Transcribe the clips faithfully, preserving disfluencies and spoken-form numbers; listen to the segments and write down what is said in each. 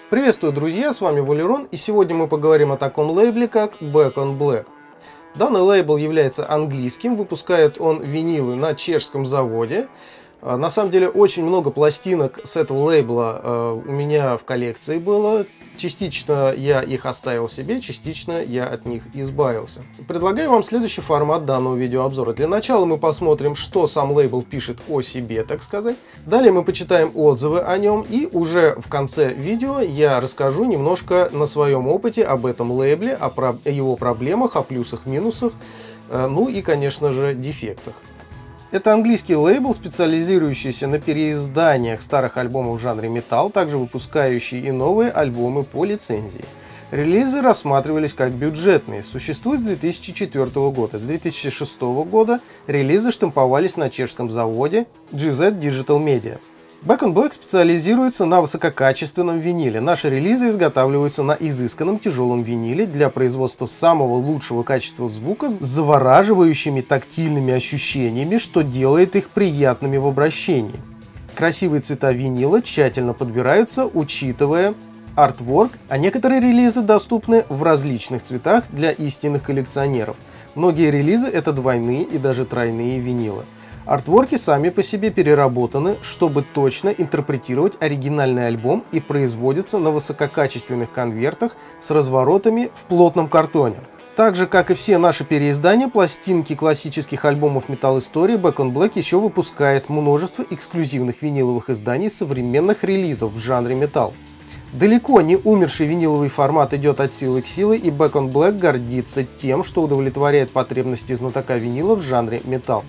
Приветствую, друзья, с вами Валерон, и сегодня мы поговорим о таком лейбле, как Back on Black. Данный лейбл является английским, выпускает он винилы на чешском заводе. На самом деле очень много пластинок с этого лейбла э, у меня в коллекции было. Частично я их оставил себе, частично я от них избавился. Предлагаю вам следующий формат данного видеообзора. Для начала мы посмотрим, что сам лейбл пишет о себе, так сказать. Далее мы почитаем отзывы о нем, и уже в конце видео я расскажу немножко на своем опыте об этом лейбле, о, про его проблемах, о плюсах, минусах, э, ну и, конечно же, дефектах. Это английский лейбл, специализирующийся на переизданиях старых альбомов в жанре металл, также выпускающий и новые альбомы по лицензии. Релизы рассматривались как бюджетные, существуют с две тысячи четвёртого года. С две тысячи шестого года релизы штамповались на чешском заводе джи зет Digital Media. Back on Black специализируется на высококачественном виниле. Наши релизы изготавливаются на изысканном тяжелом виниле для производства самого лучшего качества звука с завораживающими тактильными ощущениями, что делает их приятными в обращении. Красивые цвета винила тщательно подбираются, учитывая артворк, а некоторые релизы доступны в различных цветах для истинных коллекционеров. Многие релизы — это двойные и даже тройные винилы. Артворки сами по себе переработаны, чтобы точно интерпретировать оригинальный альбом, и производятся на высококачественных конвертах с разворотами в плотном картоне. Так же, как и все наши переиздания, пластинки классических альбомов металл-истории, Back on Black еще выпускает множество эксклюзивных виниловых изданий современных релизов в жанре металл. Далеко не умерший виниловый формат идет от силы к силе, и Back on Black гордится тем, что удовлетворяет потребности знатока винила в жанре металл.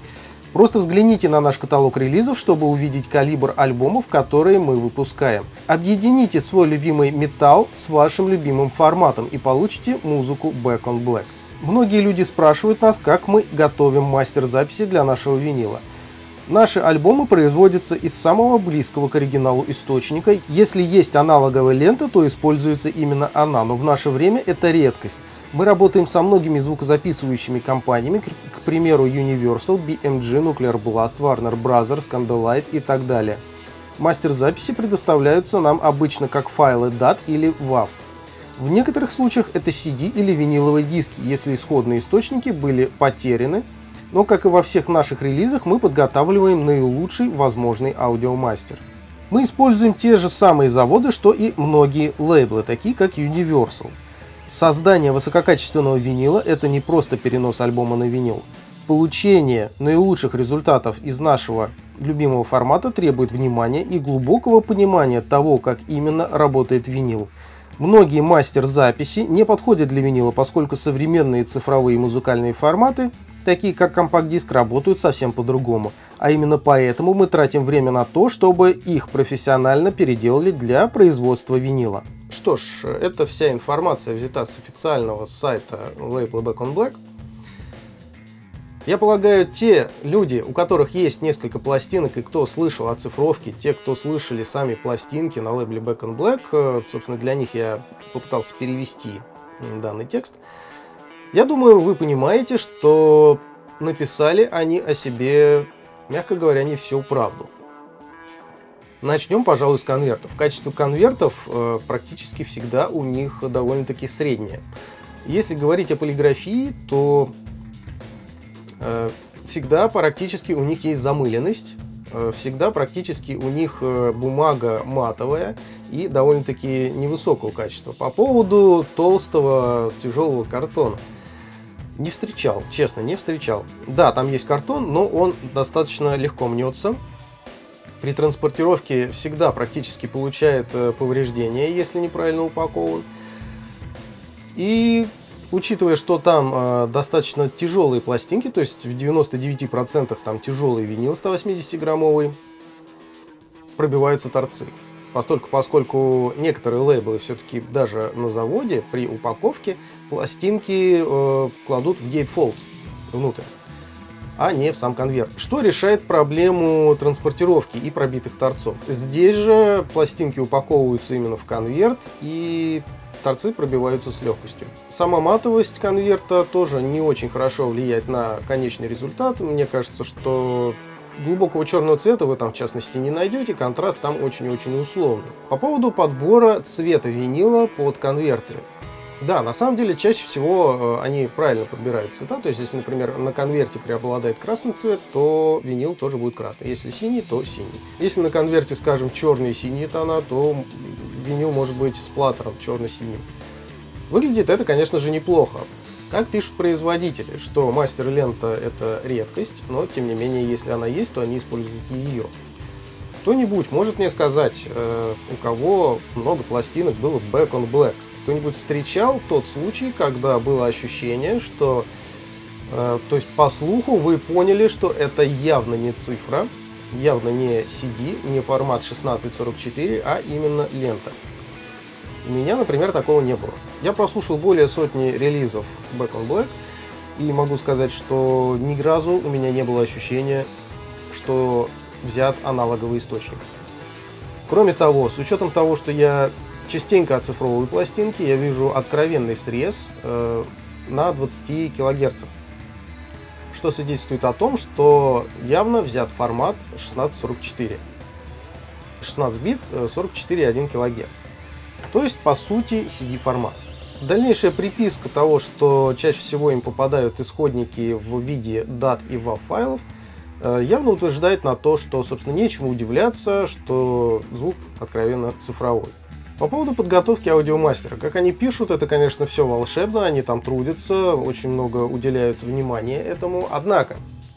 Просто взгляните на наш каталог релизов, чтобы увидеть калибр альбомов, которые мы выпускаем. Объедините свой любимый металл с вашим любимым форматом и получите музыку Back on Black. Многие люди спрашивают нас, как мы готовим мастер-записи для нашего винила. Наши альбомы производятся из самого близкого к оригиналу источника. Если есть аналоговая лента, то используется именно она, но в наше время это редкость. Мы работаем со многими звукозаписывающими компаниями, к примеру, Universal, би эм джи, Nuclear Blast, Warner Brothers, Candlelight и так далее. Мастер-записи предоставляются нам обычно как файлы дат или вав. В некоторых случаях это си ди или виниловые диски, если исходные источники были потеряны, но, как и во всех наших релизах, мы подготавливаем наилучший возможный аудиомастер. Мы используем те же самые заводы, что и многие лейблы, такие как Universal. Создание высококачественного винила — это не просто перенос альбома на винил. Получение наилучших результатов из нашего любимого формата требует внимания и глубокого понимания того, как именно работает винил. Многие мастер-записи не подходят для винила, поскольку современные цифровые музыкальные форматы, такие как компакт-диск, работают совсем по-другому. А именно поэтому мы тратим время на то, чтобы их профессионально переделали для производства винила. Что ж, это вся информация взята с официального сайта лейбла Back on Black. Я полагаю, те люди, у которых есть несколько пластинок и кто слышал о цифровке, те, кто слышали сами пластинки на лейбле Back on Black, собственно, для них я попытался перевести данный текст. Я думаю, вы понимаете, что написали они о себе, мягко говоря, не всю правду. Начнем, пожалуй, с конвертов. Качество конвертов э, практически всегда у них довольно-таки среднее. Если говорить о полиграфии, то э, всегда практически у них есть замыленность, э, всегда практически у них э, бумага матовая и довольно-таки невысокого качества. По поводу толстого тяжелого картона. Не встречал, честно, не встречал. Да, там есть картон, но он достаточно легко мнется. При транспортировке всегда практически получает повреждения, если неправильно упакован. И учитывая, что там э, достаточно тяжелые пластинки, то есть в девяноста девяти процентах там тяжелый винил сто восьмидесятиграммовый, пробиваются торцы. Поскольку, поскольку некоторые лейблы все-таки даже на заводе при упаковке пластинки э, кладут в гейтфолд внутрь, а не в сам конверт, что решает проблему транспортировки и пробитых торцов. Здесь же пластинки упаковываются именно в конверт, и торцы пробиваются с легкостью. Сама матовость конверта тоже не очень хорошо влияет на конечный результат. Мне кажется, что Глубокого черного цвета вы там в частности не найдете, контраст там очень-очень условный. По поводу подбора цвета винила под конвертеры. Да, на самом деле чаще всего они правильно подбирают цвета, то есть если, например, на конверте преобладает красный цвет, то винил тоже будет красный, если синий, то синий. Если на конверте, скажем, черные и синие тона, то винил может быть с платтером черно-синим. Выглядит это, конечно же, неплохо. Как пишут производители, что мастер-лента это редкость, но тем не менее, если она есть, то они используют ее. Кто-нибудь может мне сказать, э, у кого много пластинок было Back on Black? Кто-нибудь встречал тот случай, когда было ощущение, что, э, то есть по слуху вы поняли, что это явно не цифра, явно не си ди, не формат шестнадцать сорок четыре, а именно лента? У меня, например, такого не было. Я прослушал более сотни релизов Back on Black и могу сказать, что ни разу у меня не было ощущения, что взят аналоговый источник. Кроме того, с учетом того, что я частенько оцифровываю пластинки, я вижу откровенный срез э, на двадцати килогерцах, что свидетельствует о том, что явно взят формат шестнадцать сорок четыре. шестнадцать бит, сорок четыре и один килогерц. То есть, по сути, си ди формат. Дальнейшая приписка того, что чаще всего им попадают исходники в виде дат и вав файлов, явно утверждает на то, что, собственно, нечему удивляться, что звук откровенно цифровой. По поводу подготовки аудиомастера. Как они пишут, это, конечно, все волшебно, они там трудятся, очень много уделяют внимания этому. Однако,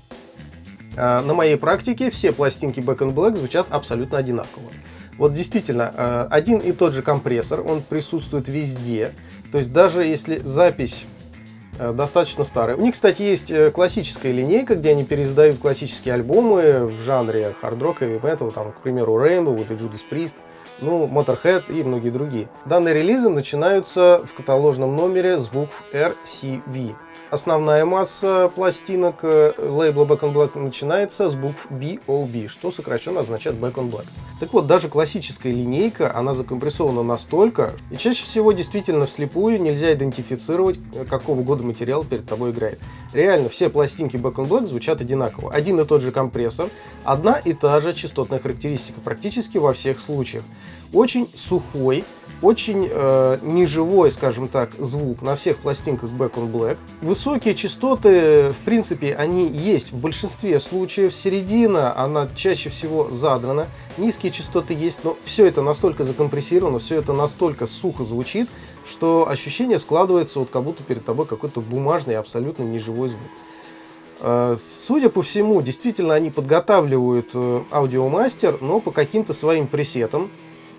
на моей практике все пластинки Back on Black звучат абсолютно одинаково. Вот действительно, один и тот же компрессор, он присутствует везде. То есть даже если запись достаточно старая. У них, кстати, есть классическая линейка, где они переиздают классические альбомы в жанре хард-рок, heavy metal, там, к примеру, Rainbow или Judas Priest, ну, Motorhead и многие другие. Данные релизы начинаются в каталожном номере с букв эр си ви. Основная масса пластинок лейбла Back on Black начинается с букв би о би, что сокращенно означает Back on Black. Так вот, даже классическая линейка, она закомпрессована настолько, и чаще всего действительно вслепую нельзя идентифицировать, какого года материал перед тобой играет. Реально, все пластинки Back on Black звучат одинаково. Один и тот же компрессор, одна и та же частотная характеристика практически во всех случаях. Очень сухой, очень э, неживой, скажем так, звук на всех пластинках Back on Black. Высокие частоты, в принципе, они есть в большинстве случаев. Середина, она чаще всего задрана. Низкие частоты есть, но все это настолько закомпрессировано, все это настолько сухо звучит, что ощущение складывается, вот как будто перед тобой какой-то бумажный, абсолютно неживой звук. Э, судя по всему, действительно они подготавливают э, аудиомастер, но по каким-то своим пресетам.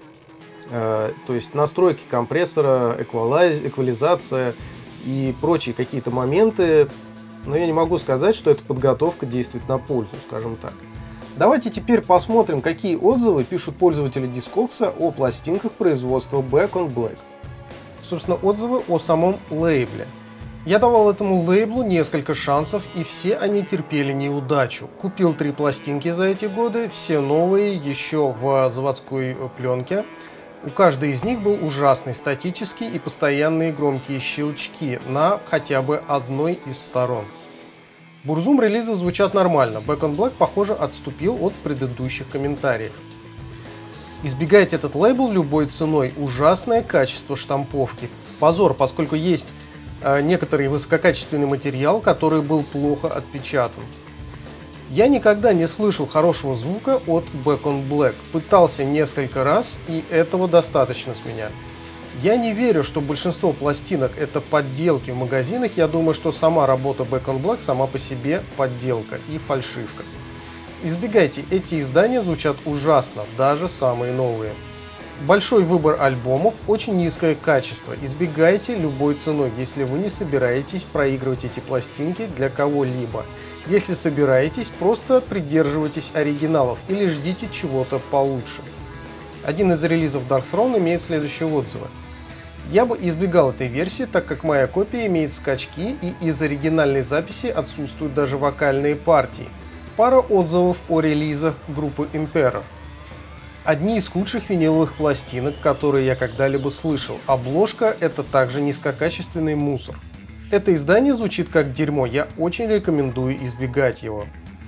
То есть настройки компрессора, эквализ, эквализация и прочие какие-то моменты. Но я не могу сказать, что эта подготовка действует на пользу, скажем так. Давайте теперь посмотрим, какие отзывы пишут пользователи Discogs о пластинках производства Back on Black. Собственно, отзывы о самом лейбле. Я давал этому лейблу несколько шансов, и все они терпели неудачу. Купил три пластинки за эти годы, все новые, еще в заводской пленке. У каждой из них был ужасный статический и постоянные громкие щелчки на хотя бы одной из сторон. Бурзум релизы звучат нормально, Back on Black, похоже, отступил от предыдущих комментариев. Избегайте этот лейбл любой ценой, ужасное качество штамповки. Позор, поскольку есть э, некоторый высококачественный материал, который был плохо отпечатан. Я никогда не слышал хорошего звука от Back on Black. Пытался несколько раз, и этого достаточно с меня. Я не верю, что большинство пластинок это подделки в магазинах. Я думаю, что сама работа Back on Black сама по себе подделка и фальшивка. Избегайте, эти издания звучат ужасно, даже самые новые. Большой выбор альбомов, очень низкое качество. Избегайте любой ценой, если вы не собираетесь проигрывать эти пластинки для кого-либо. Если собираетесь, просто придерживайтесь оригиналов или ждите чего-то получше. Один из релизов Dark Throne имеет следующие отзывы. Я бы избегал этой версии, так как моя копия имеет скачки и из оригинальной записи отсутствуют даже вокальные партии. Пара отзывов о релизах группы Emperor. Одни из худших виниловых пластинок, которые я когда-либо слышал. Обложка — это также низкокачественный мусор. Это издание звучит как дерьмо, я очень рекомендую избегать его.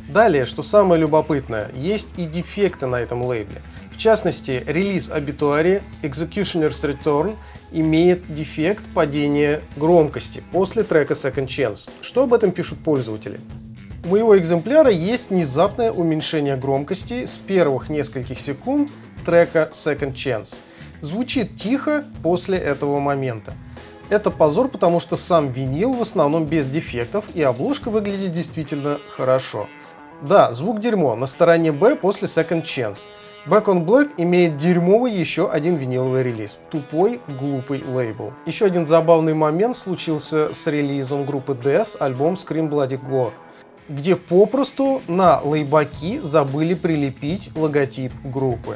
Далее, что самое любопытное, есть и дефекты на этом лейбле. В частности, релиз Obituary Executioner's Return имеет дефект падения громкости после трека Second Chance. Что об этом пишут пользователи? У моего экземпляра есть внезапное уменьшение громкости с первых нескольких секунд трека Second Chance. Звучит тихо после этого момента. Это позор, потому что сам винил в основном без дефектов, и обложка выглядит действительно хорошо. Да, звук дерьмо, на стороне Б после Second Chance. Back on Black имеет дерьмовый еще один виниловый релиз. Тупой, глупый лейбл. Еще один забавный момент случился с релизом группы Death, альбом Scream Bloody Gore, где попросту на лейбаки забыли прилепить логотип группы.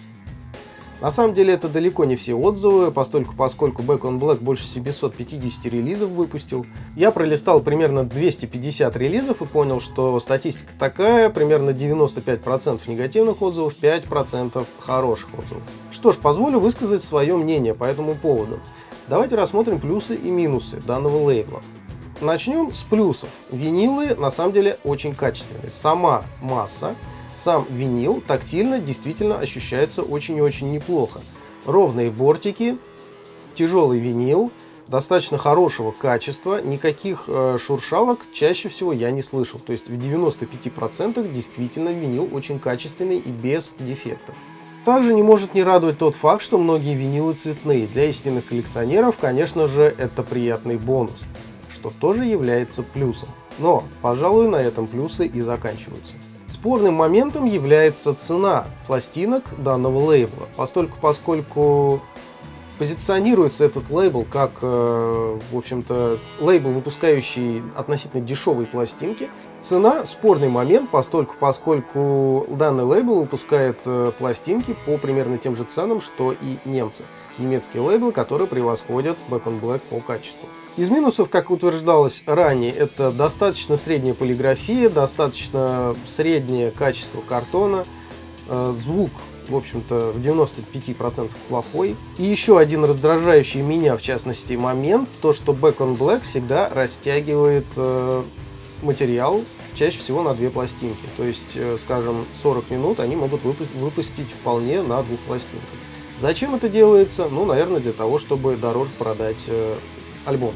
На самом деле это далеко не все отзывы, поскольку, поскольку Back on Black больше семисот пятидесяти релизов выпустил. Я пролистал примерно двести пятьдесят релизов и понял, что статистика такая, примерно девяносто пять процентов негативных отзывов, пять процентов хороших отзывов. Что ж, позволю высказать свое мнение по этому поводу. Давайте рассмотрим плюсы и минусы данного лейбла. Начнем с плюсов. Винилы на самом деле очень качественные. Сама масса, сам винил тактильно действительно ощущается очень и очень неплохо. Ровные бортики, тяжелый винил, достаточно хорошего качества, никаких э, шуршалок чаще всего я не слышал. То есть в девяноста пяти процентах действительно винил очень качественный и без дефектов. Также не может не радовать тот факт, что многие винилы цветные. Для истинных коллекционеров, конечно же, это приятный бонус, что тоже является плюсом. Но, пожалуй, на этом плюсы и заканчиваются. Спорным моментом является цена пластинок данного лейбла, поскольку, поскольку позиционируется этот лейбл как, э, в общем-то, лейбл, выпускающий относительно дешевые пластинки. Цена – спорный момент, поскольку, поскольку данный лейбл выпускает э, пластинки по примерно тем же ценам, что и немцы. Немецкие лейблы, которые превосходят Back on Black по качеству. Из минусов, как утверждалось ранее, это достаточно средняя полиграфия, достаточно среднее качество картона, э, звук, в общем-то, в девяноста пяти процентах плохой. И еще один раздражающий меня, в частности, момент, то, что Back on Black всегда растягивает э, материал чаще всего на две пластинки. То есть, э, скажем, сорок минут они могут выпустить, выпустить вполне на двух пластинках. Зачем это делается? Ну, наверное, для того, чтобы дороже продать э, альбом.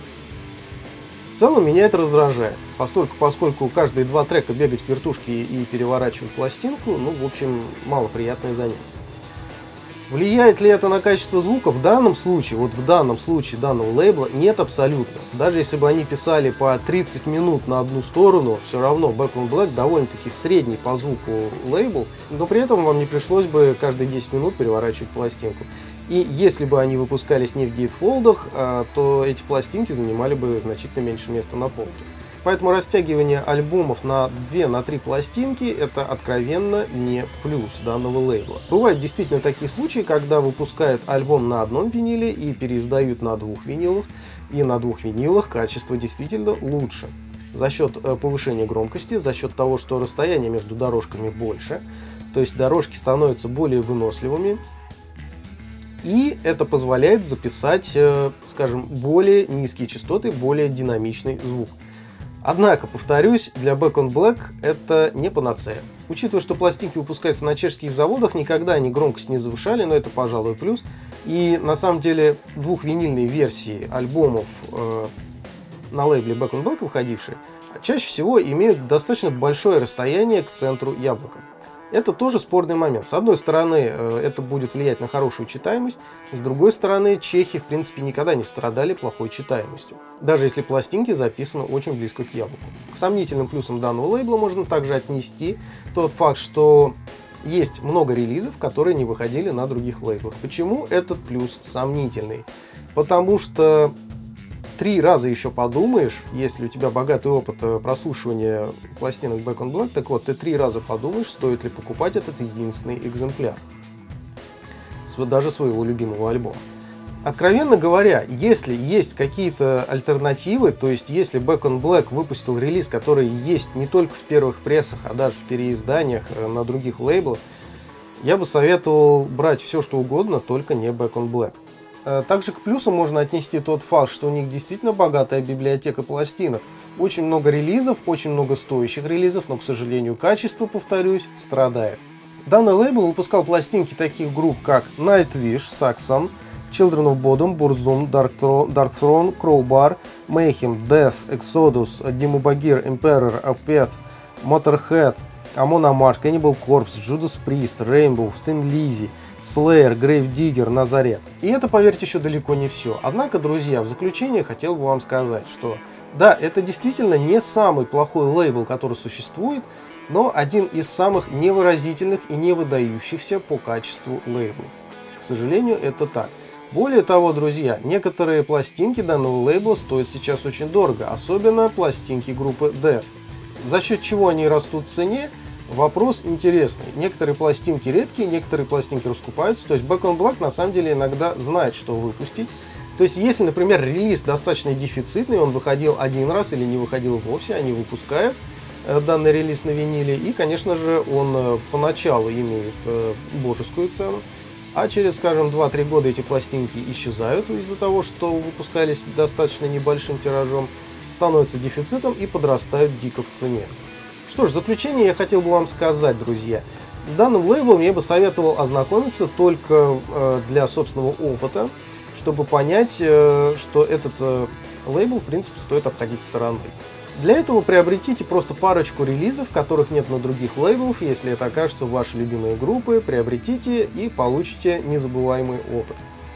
В целом меня это раздражает, поскольку, поскольку каждые два трека бегать к вертушке и переворачивать пластинку, ну, в общем, малоприятное занятие. Влияет ли это на качество звука? В данном случае, вот в данном случае данного лейбла нет абсолютно. Даже если бы они писали по тридцать минут на одну сторону, все равно Back on Black довольно-таки средний по звуку лейбл, но при этом вам не пришлось бы каждые десять минут переворачивать пластинку. И если бы они выпускались не в гейтфолдах, то эти пластинки занимали бы значительно меньше места на полке. Поэтому растягивание альбомов на две-три пластинки – это откровенно не плюс данного лейбла. Бывают действительно такие случаи, когда выпускают альбом на одном виниле и переиздают на двух винилах, и на двух винилах качество действительно лучше. За счет повышения громкости, за счет того, что расстояние между дорожками больше, то есть дорожки становятся более выносливыми, и это позволяет записать, скажем, более низкие частоты, более динамичный звук. Однако, повторюсь, для Back on Black это не панацея. Учитывая, что пластинки выпускаются на чешских заводах, никогда они громкость не завышали, но это, пожалуй, плюс. И на самом деле двухвинильные версии альбомов э, на лейбле Back on Black выходившие чаще всего имеют достаточно большое расстояние к центру яблока. Это тоже спорный момент. С одной стороны, это будет влиять на хорошую читаемость, с другой стороны, чехи, в принципе, никогда не страдали плохой читаемостью, даже если пластинки записаны очень близко к яблоку. К сомнительным плюсам данного лейбла можно также отнести тот факт, что есть много релизов, которые не выходили на других лейблах. Почему этот плюс сомнительный? Потому что три раза еще подумаешь, если у тебя богатый опыт прослушивания пластинок Back on Black, так вот, ты три раза подумаешь, стоит ли покупать этот единственный экземпляр, даже своего любимого альбома. Откровенно говоря, если есть какие-то альтернативы, то есть если Back on Black выпустил релиз, который есть не только в первых прессах, а даже в переизданиях на других лейблах, я бы советовал брать все, что угодно, только не Back on Black. Также к плюсам можно отнести тот факт, что у них действительно богатая библиотека пластинок. Очень много релизов, очень много стоящих релизов, но, к сожалению, качество, повторюсь, страдает. Данный лейбл выпускал пластинки таких групп, как Nightwish, Saxon, Children of Bodom, Burzum, Dark Throne, Crowbar, Mayhem, Death, Exodus, Dimmu Borgir, Emperor, Opeth, Motorhead, Amon Amarth, Cannibal Corpse, Judas Priest, Rainbow, Thin Lizzy, Slayer, Gravedigger, Nazareth. И это, поверьте, еще далеко не все. Однако, друзья, в заключение хотел бы вам сказать, что да, это действительно не самый плохой лейбл, который существует, но один из самых невыразительных и не выдающихся по качеству лейблов. К сожалению, это так. Более того, друзья, некоторые пластинки данного лейбла стоят сейчас очень дорого, особенно пластинки группы Death. За счет чего они растут в цене? Вопрос интересный. Некоторые пластинки редкие, некоторые пластинки раскупаются. То есть Back on Black на самом деле иногда знает, что выпустить. То есть если, например, релиз достаточно дефицитный, он выходил один раз или не выходил вовсе, они выпускают данный релиз на виниле. И, конечно же, он поначалу имеет божескую цену. А через, скажем, два-три года эти пластинки исчезают из-за того, что выпускались достаточно небольшим тиражом, становятся дефицитом и подрастают дико в цене. Что ж, в заключение я хотел бы вам сказать, друзья, с данным лейблом я бы советовал ознакомиться только э, для собственного опыта, чтобы понять, э, что этот э, лейбл, в принципе, стоит обходить стороной. Для этого приобретите просто парочку релизов, которых нет на других лейблах. Если это окажется в вашей любимой группы, приобретите и получите незабываемый опыт.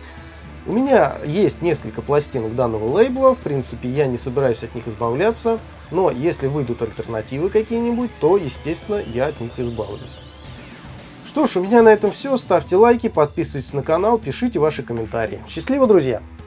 У меня есть несколько пластинок данного лейбла, в принципе, я не собираюсь от них избавляться, но если выйдут альтернативы какие-нибудь, то, естественно, я от них избавлюсь. Что ж, у меня на этом все. Ставьте лайки, подписывайтесь на канал, пишите ваши комментарии. Счастливо, друзья!